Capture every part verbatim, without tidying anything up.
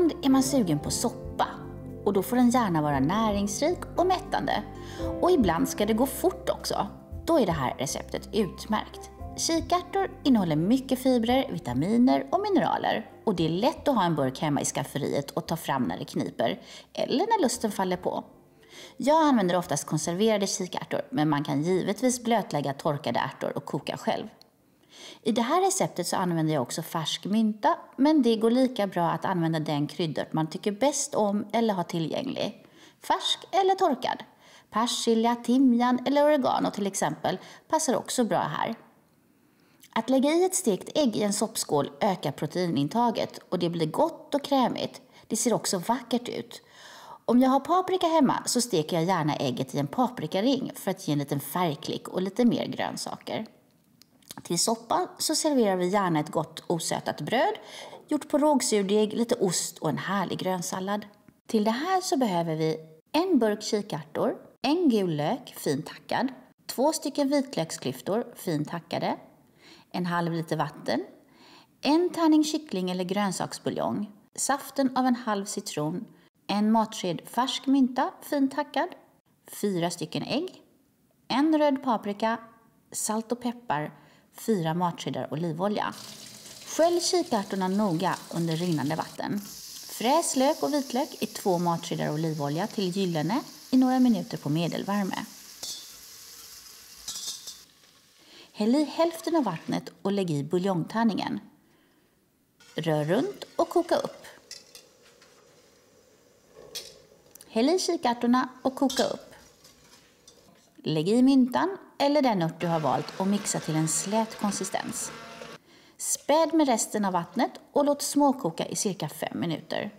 Ibland är man sugen på soppa och då får den gärna vara näringsrik och mättande. Och ibland ska det gå fort också. Då är det här receptet utmärkt. Kikärtor innehåller mycket fibrer, vitaminer och mineraler. Och det är lätt att ha en burk hemma i skafferiet och ta fram när det kniper. Eller när lusten faller på. Jag använder oftast konserverade kikärtor, men man kan givetvis blötlägga torkade ärtor och koka själv. I det här receptet så använder jag också färsk mynta, men det går lika bra att använda den kryddört man tycker bäst om eller har tillgänglig. Färsk eller torkad. Persilja, timjan eller oregano till exempel passar också bra här. Att lägga i ett stekt ägg i en soppskål ökar proteinintaget och det blir gott och krämigt. Det ser också vackert ut. Om jag har paprika hemma så steker jag gärna ägget i en paprikaring för att ge en liten färgklick och lite mer grönsaker. Till soppan så serverar vi gärna ett gott osötat bröd, gjort på rågsurdeg, lite ost och en härlig grönsallad. Till det här så behöver vi en burk kikärtor, en gul lök, fint hackad, två stycken vitlöksklyftor, fint hackade, en halv liter vatten, en tärning kyckling eller grönsaksbuljong, saften av en halv citron, en matsked färsk mynta, fint hackad, fyra stycken ägg, en röd paprika, salt och peppar, fyra matskedar olivolja. Skölj kikärtorna noga under rinnande vatten. Fräs lök och vitlök i två matskedar olivolja till gyllene i några minuter på medelvärme. Häll i hälften av vattnet och lägg i buljongtärningen. Rör runt och koka upp. Häll i kikärtorna och koka upp. Lägg i myntan eller den ört du har valt och mixa till en slät konsistens. Späd med resten av vattnet och låt småkoka i cirka fem minuter.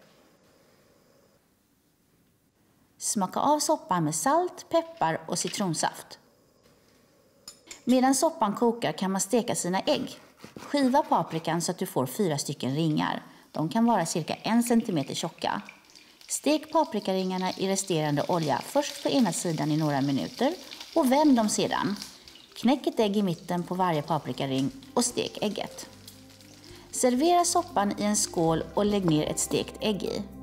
Smaka av soppan med salt, peppar och citronsaft. Medan soppan kokar kan man steka sina ägg. Skiva paprikan så att du får fyra stycken ringar. De kan vara cirka en centimeter tjocka. Stek paprikaringarna i resterande olja först på ena sidan i några minuter och vänd dem sedan. Knäck ett ägg i mitten på varje paprikaring och stek ägget. Servera soppan i en skål och lägg ner ett stekt ägg i.